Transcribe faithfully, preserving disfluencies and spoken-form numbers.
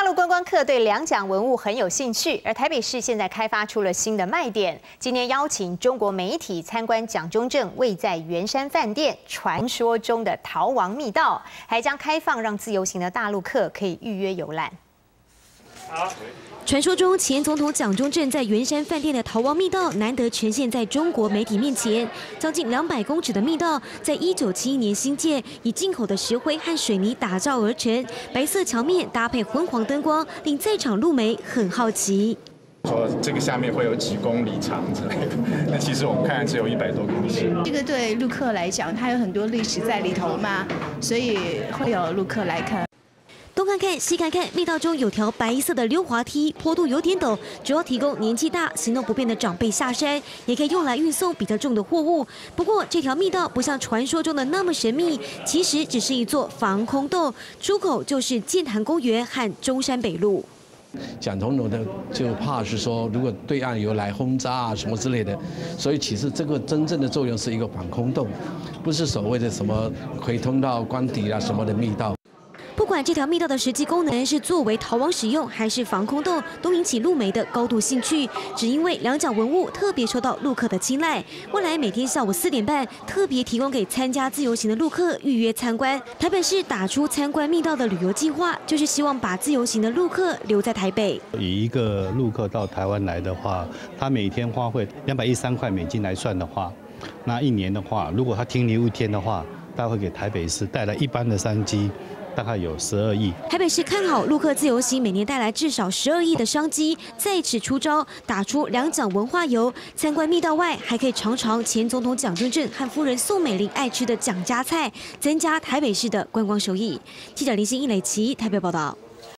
大陆观光客对两蒋文物很有兴趣，而台北市现在开发出了新的卖点。今天邀请中国媒体参观蒋中正位在圆山饭店传说中的逃亡密道，还将开放让自由行的大陆客可以预约游览。 好。 传说中，前总统蒋中正在圆山饭店的逃亡密道难得呈现在中国媒体面前。将近两百公尺的密道，在一九七一年兴建，以进口的石灰和水泥打造而成，白色墙面搭配昏黄灯光，令在场路媒很好奇。 说这个下面会有几公里长之类的，那其实我们看只有一百多公尺。 这个对陆客来讲，它有很多历史在里头嘛，所以会有陆客来看。 东看看，西看看，密道中有条白色的溜滑梯，坡度有点陡，主要提供年纪大、行动不便的长辈下山，也可以用来运送比较重的货物。不过，这条密道不像传说中的那么神秘，其实只是一座防空洞，出口就是建潭公园和中山北路。 蒋总统呢就怕是说，如果对岸有来轰炸啊什么之类的，所以其实这个真正的作用是一个防空洞，不是所谓的什么可以通到官邸啊什么的密道。 不管这条密道的实际功能是作为逃亡使用，还是防空洞，都引起陆媒的高度兴趣。只因为两蒋文物特别受到陆客的青睐，未来每天下午四点半特别提供给参加自由行的陆客预约参观。台北市打出参观密道的旅游计划，就是希望把自由行的陆客留在台北。 以一个陆客到台湾来的话，他每天花费两百一十三块美金来算的话，那一年的话，如果他停留一天的话，大概会给台北市带来一般的商机。 大概有十二亿。 台北市看好陆客自由行每年带来至少十二亿的商机，在此出招，打出两蒋文化游。参观密道外，还可以尝尝前总统蒋中正和夫人宋美龄爱吃的蒋家菜，增加台北市的观光收益。记者林心一、磊琪台北报道。